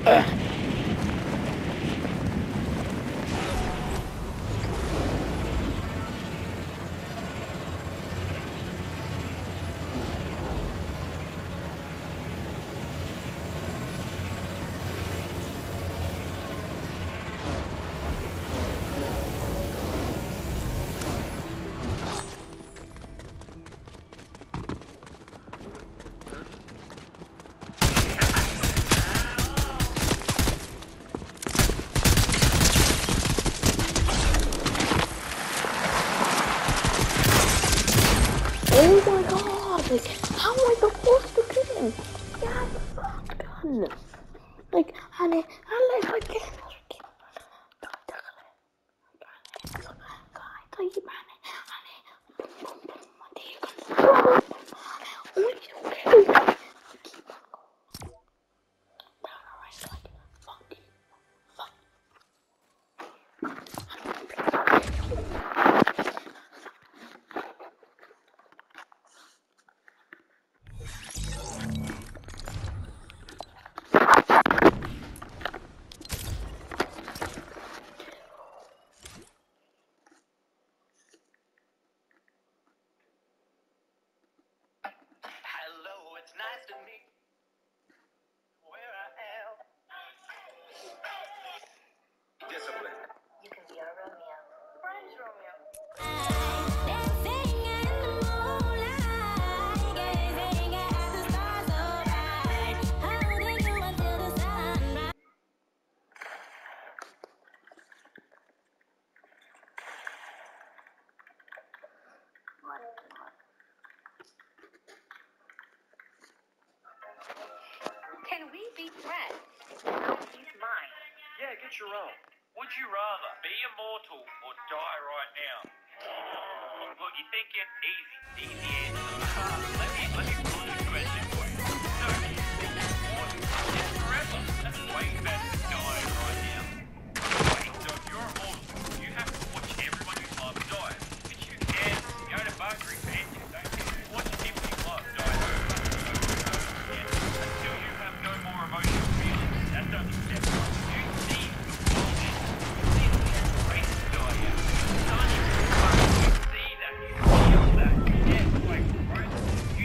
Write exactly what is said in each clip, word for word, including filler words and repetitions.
Oh my god, like, how am I supposed to kill him? He has a shotgun. Like, honey, I like my game. Nice to meet where I am. Discipline. You can be our Romeo. Where's Romeo? Can we be friends? No, he's mine. Yeah, get your own. Would you rather be immortal or die right now? Look, you're thinking easy, easy answer. Let me, let me put this question for you. No, immortal is forever. That's way better than dying right now. Wait, so if you're immortal, you have to watch everyone you love die. But you can go to Bunkering Mansion, don't you? Watch people you love die over and over again until you have no more emotional feelings. That's only step one. You see the world is. You see the race die out. Sun is you see that, you feel that. Yeah, like, right? You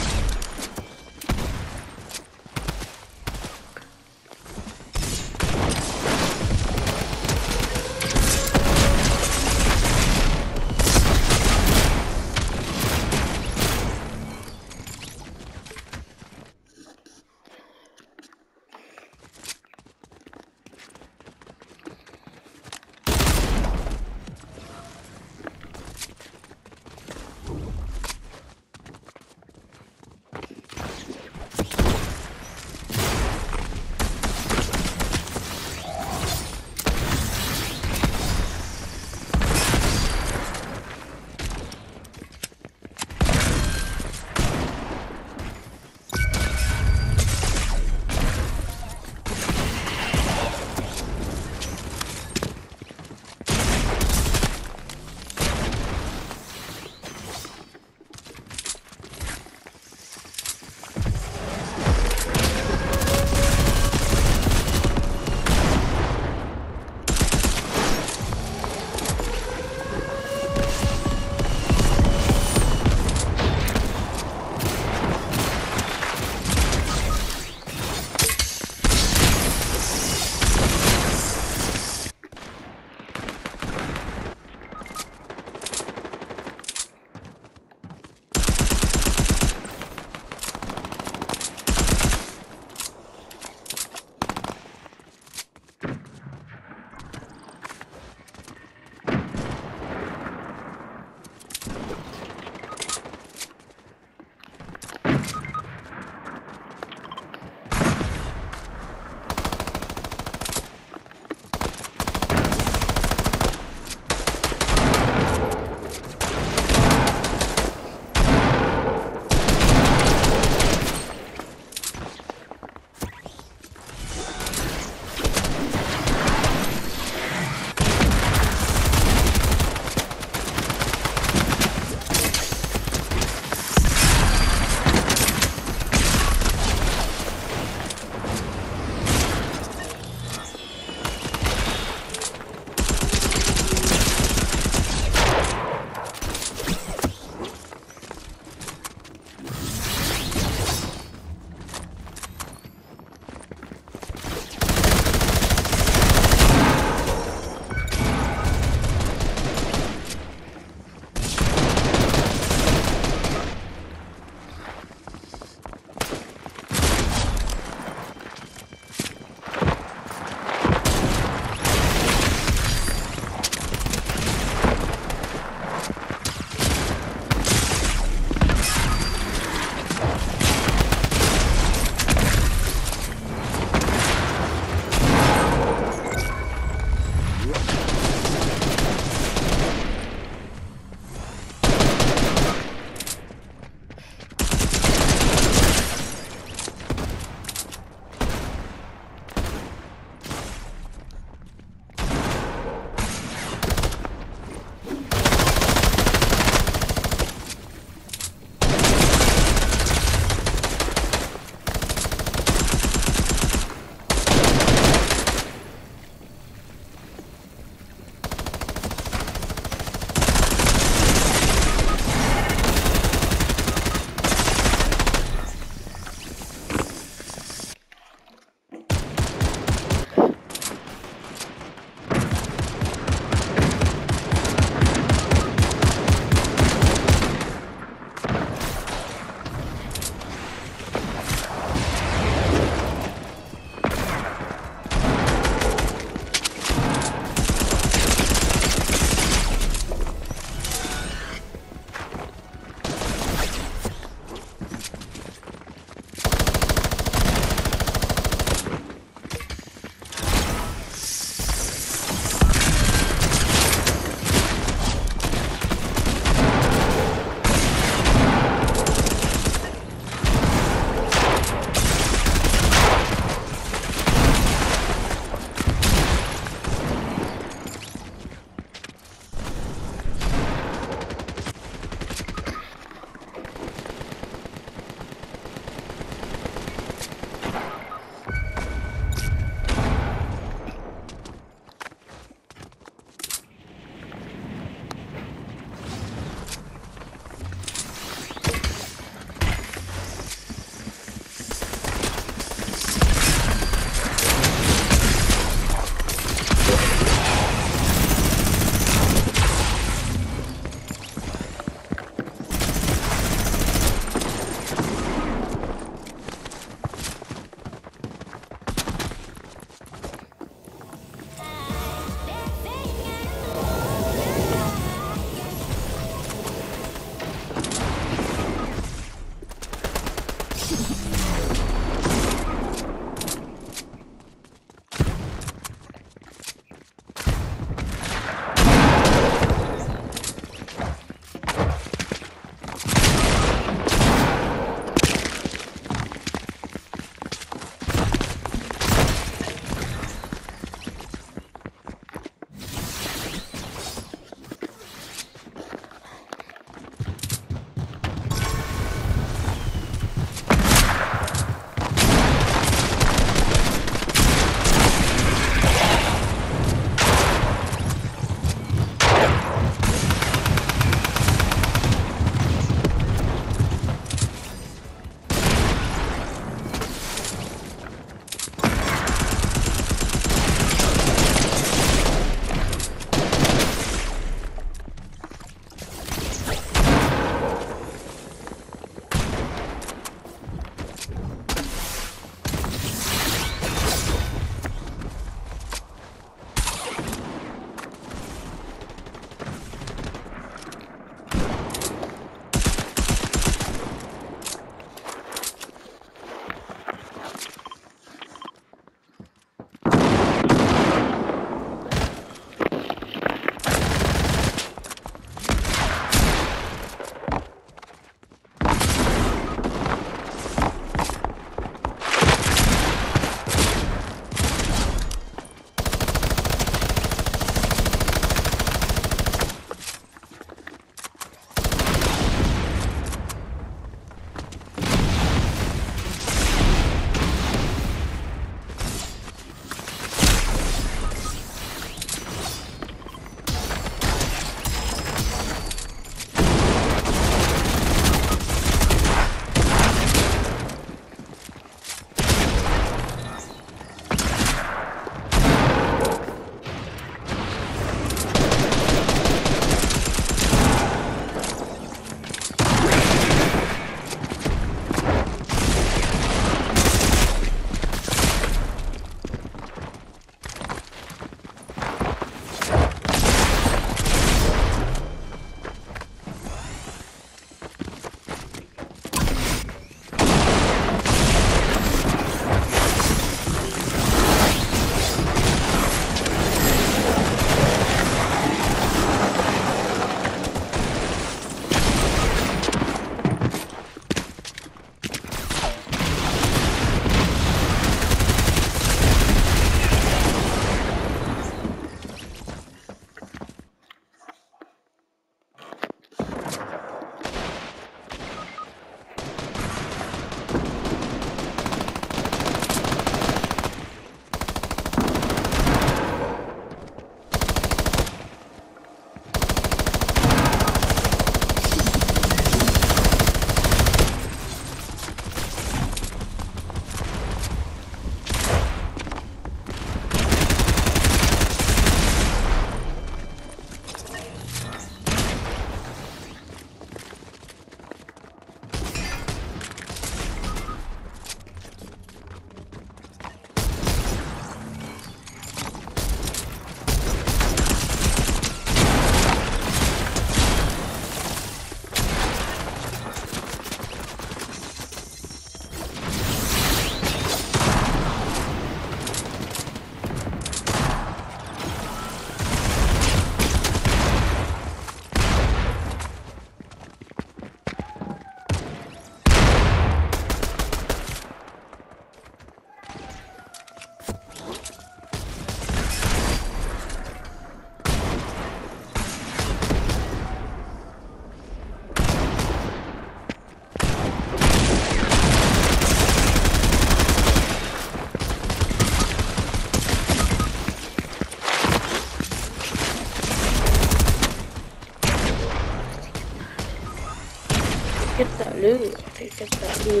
Get that loot. Please get that loot.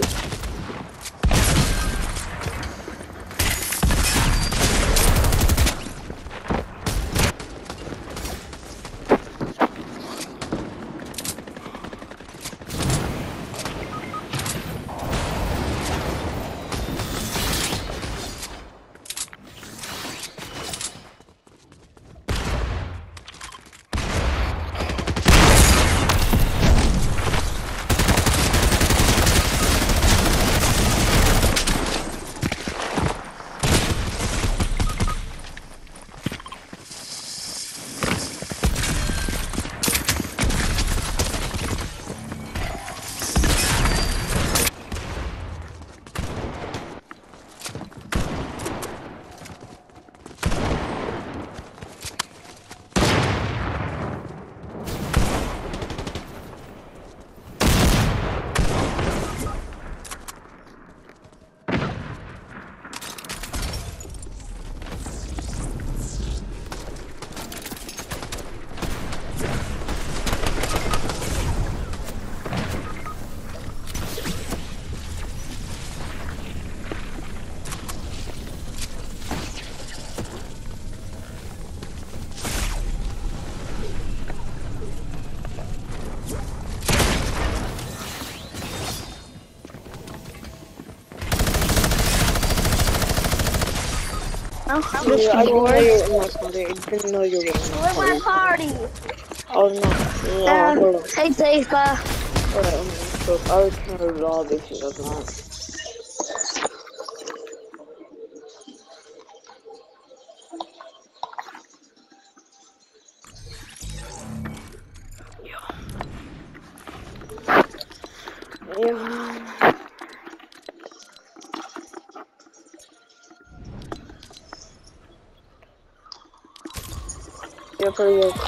I'm Yeah, I just didn't know bored. you were in my party. I didn't know you were in my Where's my party. party? Oh no. Yeah, Um, hold on. hey, Tifa. Hold on. So I'll turn it off if she doesn't want. Yeah. You're pretty good.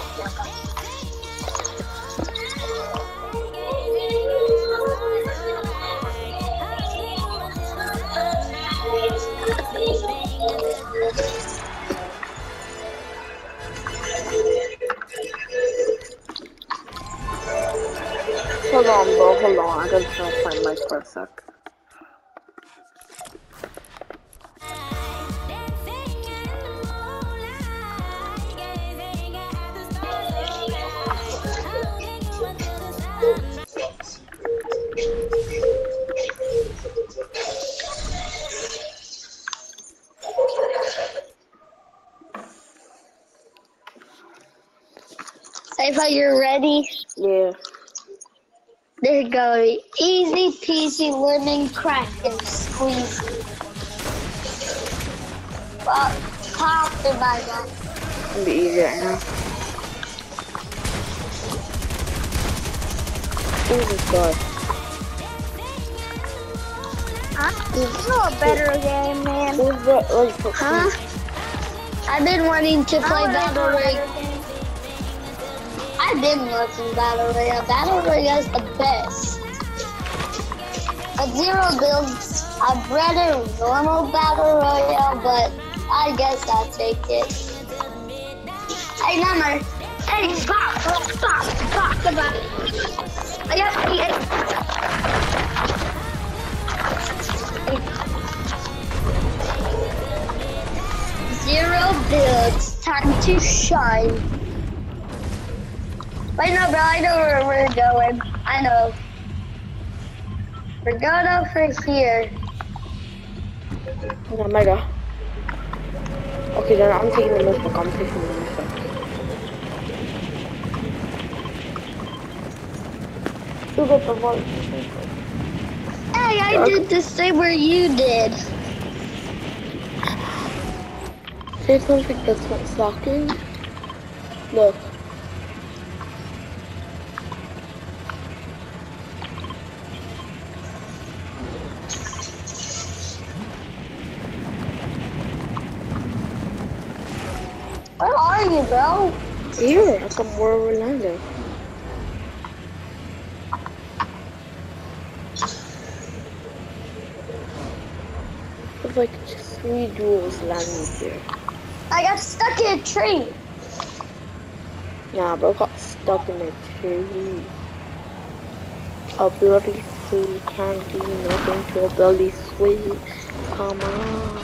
Hold on, bro. Hold on. I gotta turn off my mic for a sec. Tifa, you're ready? Yeah. There you go. Easy peasy lemon cracker squeeze. Pop, pop the my God. It's gonna be easy right now. Oh my god. Huh? You know a better game, man. Who's that? Like, for Huh? I've been wanting to play Battle Royale. I've been watching Battle Royale. Battle Royale is the best. At zero builds, I'd rather normal Battle Royale, but I guess I'll take it. Hey, number. Hey, pop, pop, pop, pop, pop. Yep, yep. Zero builds, time to shine. Wait, no, bro, I know where we're going. I know. We're going over here. Oh my god. Okay, then I'm taking the notebook. I'm taking the notebook. Still got the voice. Hey, I did the same where you did. Say something that's not sucking. Look. Where are you, bro? Here, at the more Orlando. There's like just three duels landing here. I got stuck in a tree. Nah, bro, got stuck in a tree. A bloody sweet can't do nothing to a bloody sweet. Come on.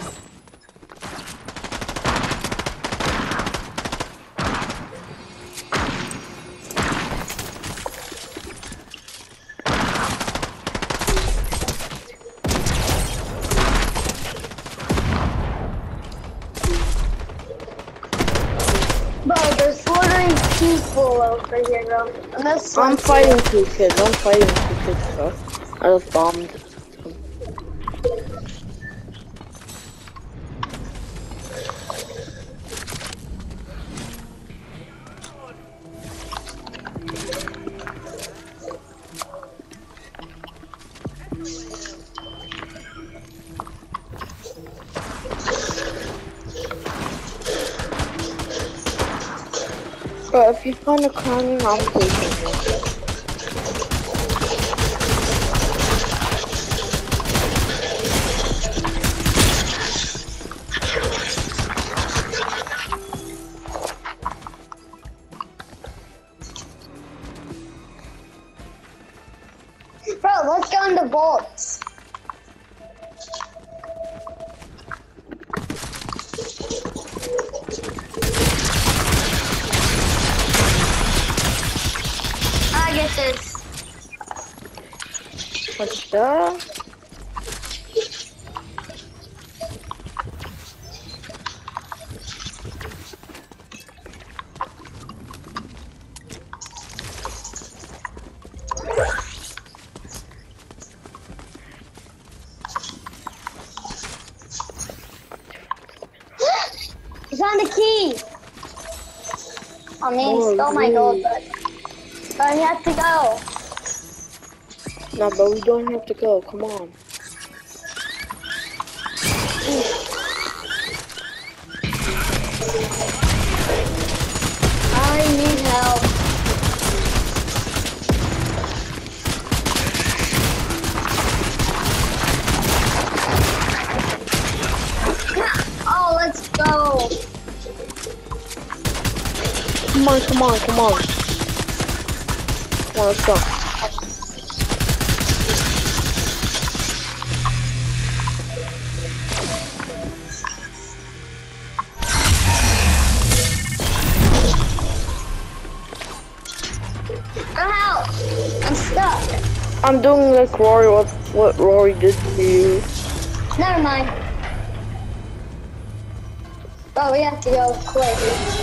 Bro, there's slaughtering people over here, bro. And this I'm one's fighting two kids. I'm fighting two kids, bro. I just bombed. But if you find a crown, I'm taking it. Bro, let's go into vaults. I get this. What's that? He's on the key. I mean, Oh, he stole my really? gold, but, but he had to go. No, but we don't have to go. Come on. I need help. Oh, let's go. Come on, come on, come on. Come on, let's go. Come help. I'm stuck. I'm doing like Rory, what, what Rory did to you. Never mind. Bro, we have to go quick.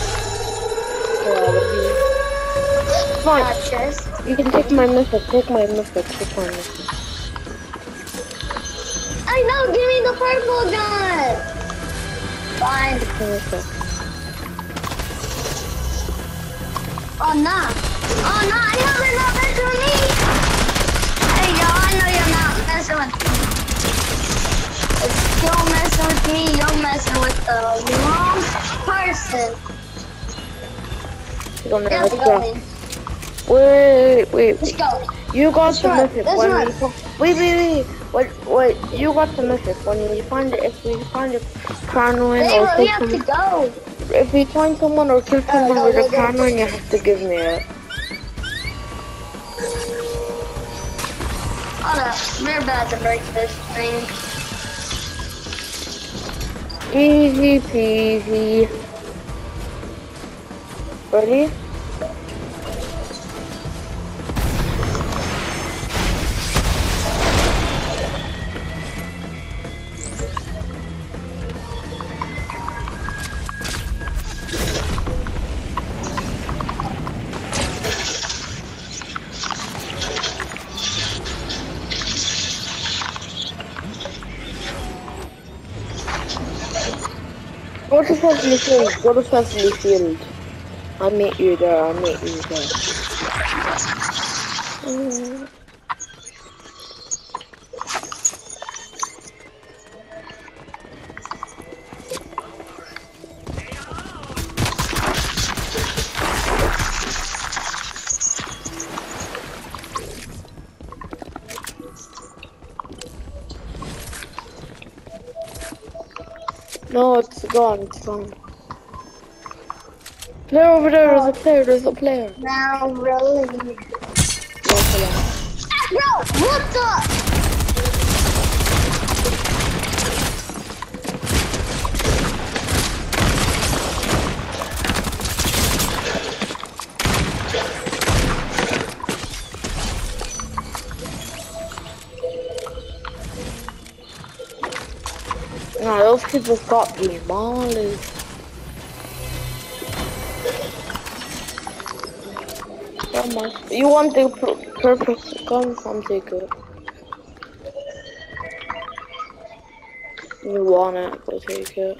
Fine. Not chest. You can take my mythic, take my mythic, take my mythic. I know, give me the purple gun. Fine. Take my mythic. Oh no. Oh no, I know they're not messing with me. Hey yo, I know you're not messing with me. If you're messing with me, you're messing with the wrong person. You don't We have have to to go go. in. Wait, wait, Let's go. you got Let's the run, mythic let's when run. we, wait, wait, wait, wait, wait, you got the mythic when we find it, if we find a crown win Hey, or bro, we kill have to someone, go. if we find someone or kill someone go, with go, a go. crown win, you have to give me it. Hold up, we're about to break this thing. Easy peasy. Ready? Go to Sesame Field. Go to Sesame Field. I'll meet you there. I'll meet you there. Mm. No, it's gone. It's gone. Player over there. There's a player. There's a player. Now, really. No, hold on. Bro, what the? Nah, those people got demolished. So much. You want the pur- purpose gun? Come take it. You want it? Go take it.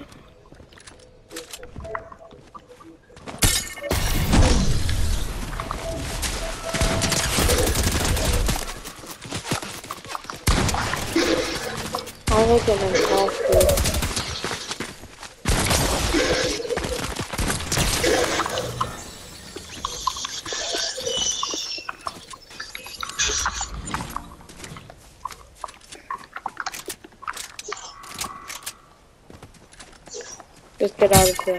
I'll make it impossible. Just get out of here.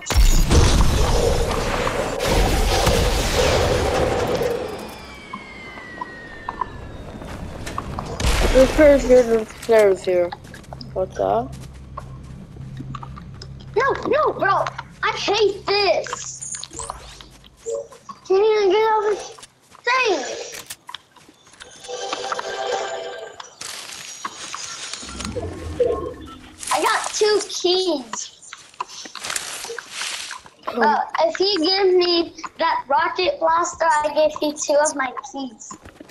There's stairs here, there's stairs here. What's up? No, no, bro. I hate this. Can't even get over this thing. I got two keys. Uh, if you give me that rocket blaster, I give you two of my keys.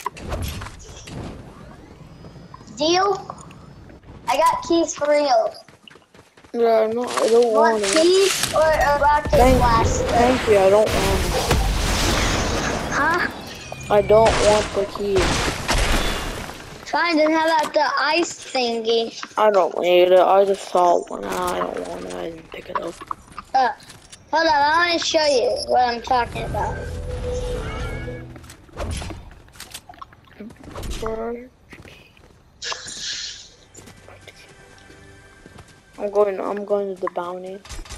Deal? I got keys for real. Yeah, no, I don't Want want it. keys or a rocket Thank, blaster? thank you, I don't want it. Huh? I don't want the key. Fine, then how about the ice thingy? I don't need it. I just saw one. I don't want it. I didn't pick it up. Uh, hold on, I want to show you what I'm talking about. I'm going. I'm going to the bounty.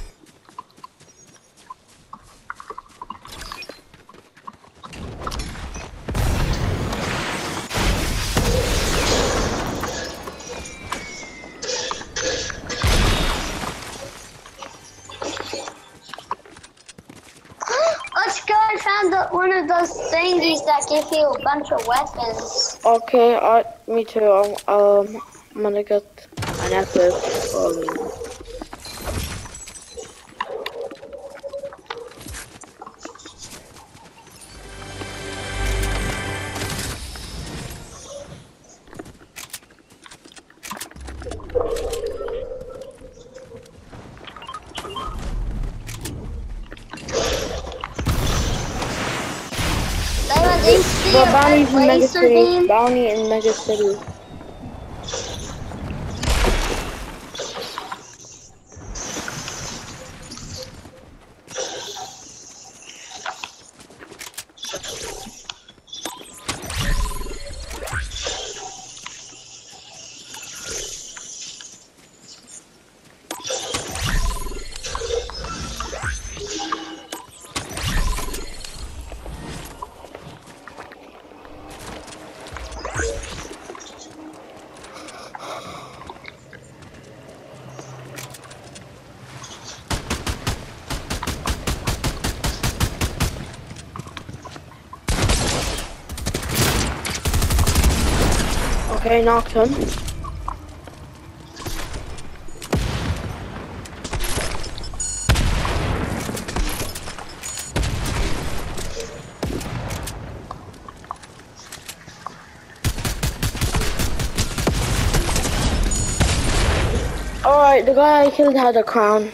Let's go. I found the, one of those thingies that give you a bunch of weapons. Okay, I, me too. I'm, um, I'm gonna get an epic. Um, They see the a bounty's in red Mega laser City. beam. Bounty in Mega City. Okay, knocked him. Alright, the guy I killed had a crown.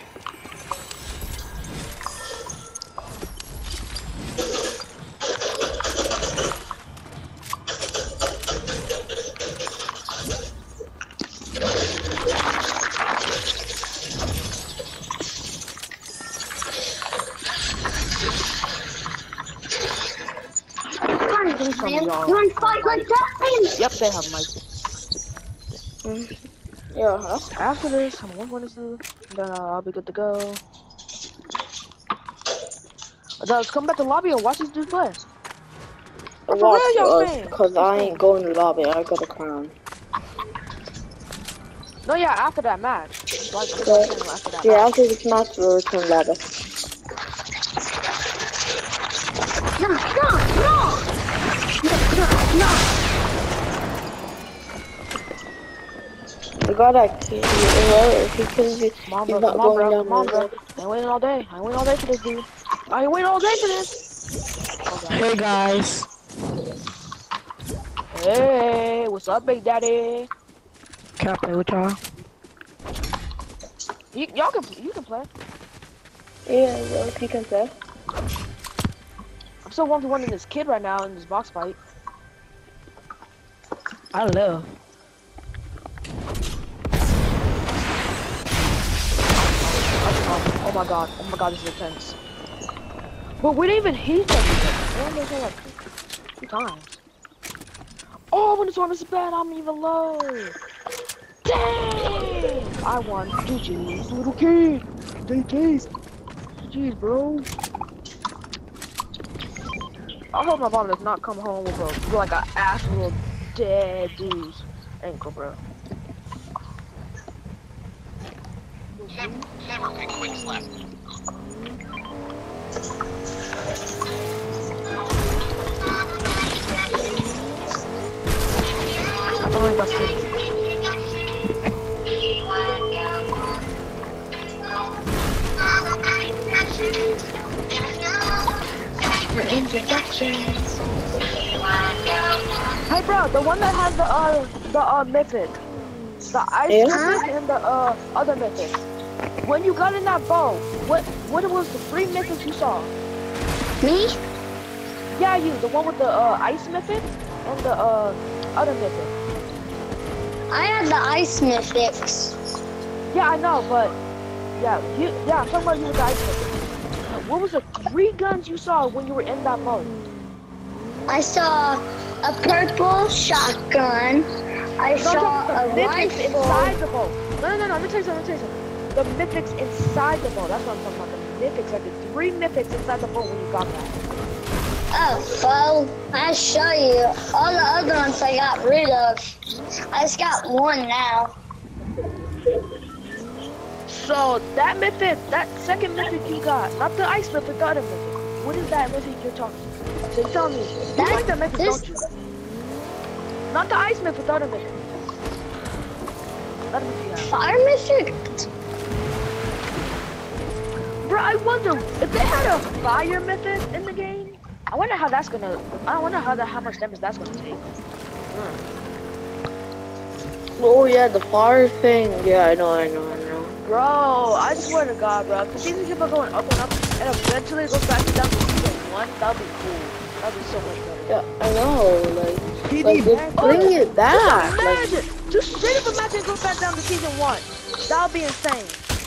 Man, you want to fight like that, man? Yep, they have mic. Mm. Yeah, huh? After this, I'm one to then uh, I'll be good to go. Let's come back to lobby and watch these dudes play. For Watch real, y'all us, saying? cause I ain't going to lobby. I got a crown. No, yeah, after that match. Like, Okay. after that Yeah, match. after this match, we'll return lobby. No, no, no! No, no! You gotta kill if he kills you, Come on, he's bro. not Come on, going bro. down Come on, the bro. lobby. I ain't waiting all day. I ain't waiting all day for this, dude. I ain't waiting all day for this. Okay. Hey guys. Hey, what's up, Big Daddy? Can I play with y'all? You, y'all can, you can play. Yeah, well, if you can play. I'm still one to one in this kid right now in this box fight. I love. Oh, oh my god. Oh my god, this is intense. But we didn't even hit each other. We only hit like two times. Oh, when the storm is bad, I'm even low. Dang! I won. G G's, little kid. G G's. G G's, bro. I hope my mom does not come home with a with like an actual dead dude's ankle, bro. Never, never pick quick slap. Oh my god. Introductions. Hey, bro, the one that has the uh the uh mythic, the ice Yeah? mythic and the uh other mythic. When you got in that bow, what what was the three mythics you saw? Me? Yeah, you, the one with the uh ice mythic and the uh other mythic. I had the ice mythics. Yeah, I know, but yeah, you yeah, I'm talking about you with the ice mythic. What was the three guns you saw when you were in that bow? I saw a purple shotgun. I No, saw no, a the mythics rifle. inside the bow. No, no, no, no, let me tell you something, let me tell you something. The mythics inside the bow, that's what I'm talking about. The mythics, like the three mythics inside the bow when you got that. Oh, well, I'll show you. All the other ones I got rid of. I just got one now. So that mythic, that second mythic you got, not the ice mythic, the other mythic. What is that mythic you're talking about? So you tell me, you That- like that mythic, this- don't you? Not the ice mythic, the other mythic. That mythic you have. Fire mythic? Bro, I wonder if they had a fire mythic in the game. I wonder how that's gonna. I wonder how that how much damage that's gonna take. Oh yeah, the fire thing. Yeah, I know, I know, I know. Bro, I swear to God, bro. If the season keep on going up and up, and eventually it goes back to down to season one, that'd be cool. That'd be so much better. Yeah, I know. Like, P D, like man. just bring Oh, it back. Just Like, imagine. Just straight up imagine it goes back down to season one. That'd be insane.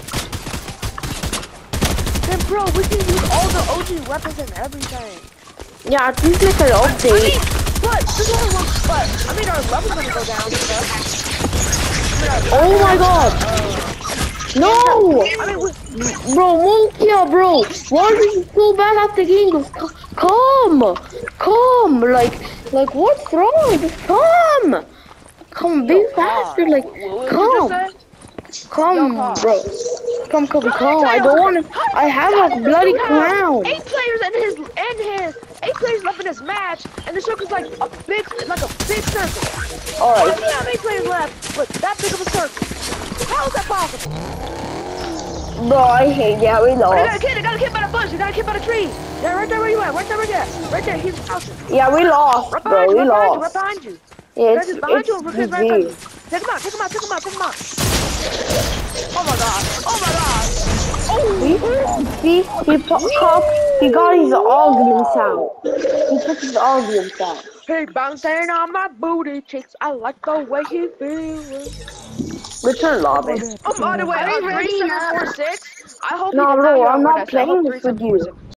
Then, bro, we can use all the O G weapons and everything. yeah, at least make an I update. mean, but this only one. But I mean, our level's gonna go down. And stuff. I mean, our, Oh my god. No! I mean, we, Bro, Monkia, bro. Why are you so bad at the game? Just c- come, come. Like, like what's wrong? Just come. Come, be faster. Like, what, what did you come. just say? Come, Yo, bro. Come, come, Bro, come. let I me tell don't you, want okay, to. how I does- have how a does bloody dude have crown. Eight players in his in his eight players left in this match, and the circle's like a big like a big circle. How Alright. does he have eight players left with that big of a circle? How is that possible? Bro, I hate. Yeah, we Oh, they got a lost. kid. They got a kid by the bush. They got a kid by the tree. Yeah, right there where you at. Right there, right there. Right there. He's crouching. Yeah, we lost, Right bro. behind you. We Right behind you. Right lost. behind you. Yeah, Right it's just behind you. it's Right behind you. G G. Take him out. Take him out. Take him out. Take him out. Oh my god. Oh my god. Oh. See, see, he put cup. He got his arguments out. He took his arguments out. He bouncing on my booty cheeks. I like the way he feels. Return lobby. Oh, by the way, Are uh, we three ready seven now? four six. I hope No, you did not bro, hear I'm a word not I said. I hope playing this with you. three seven four six